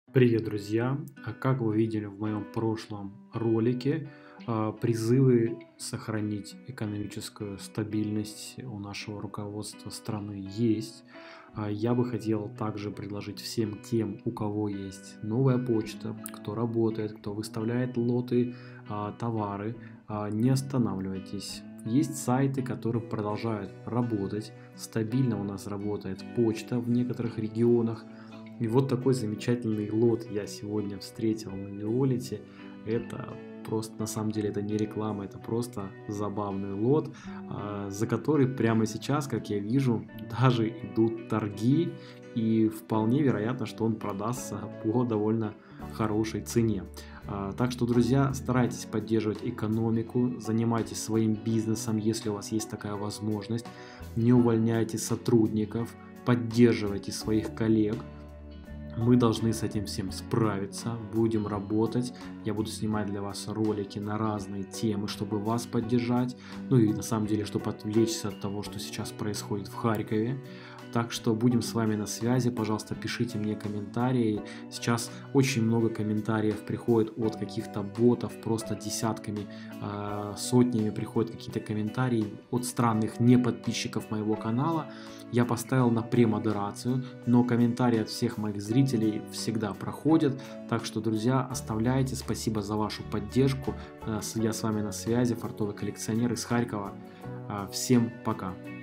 Привет, друзья! Как вы видели в моем прошлом ролике, призывы сохранить экономическую стабильность у нашего руководства страны есть. Я бы хотел также предложить всем тем, у кого есть новая почта, кто работает, кто выставляет лоты, товары, не останавливайтесь. Есть сайты, которые продолжают работать. Стабильно у нас работает почта в некоторых регионах. И вот такой замечательный лот я сегодня встретил на Неолите. Это просто, на самом деле, это не реклама, это просто забавный лот, за который прямо сейчас, как я вижу, даже идут торги. И вполне вероятно, что он продастся по довольно хорошей цене. Так что, друзья, старайтесь поддерживать экономику, занимайтесь своим бизнесом, если у вас есть такая возможность. Не увольняйте сотрудников, поддерживайте своих коллег. Мы должны с этим всем справиться, будем работать, я буду снимать для вас ролики на разные темы, чтобы вас поддержать, ну и на самом деле, чтобы отвлечься от того, что сейчас происходит в Харькове. Так что будем с вами на связи, пожалуйста, пишите мне комментарии. Сейчас очень много комментариев приходит от каких-то ботов, просто десятками, сотнями приходят какие-то комментарии от странных неподписчиков моего канала. Я поставил на премодерацию, но комментарии от всех моих зрителей всегда проходят. Так что, друзья, оставляйте. Спасибо за вашу поддержку. Я с вами на связи, фартовый коллекционер из Харькова. Всем пока.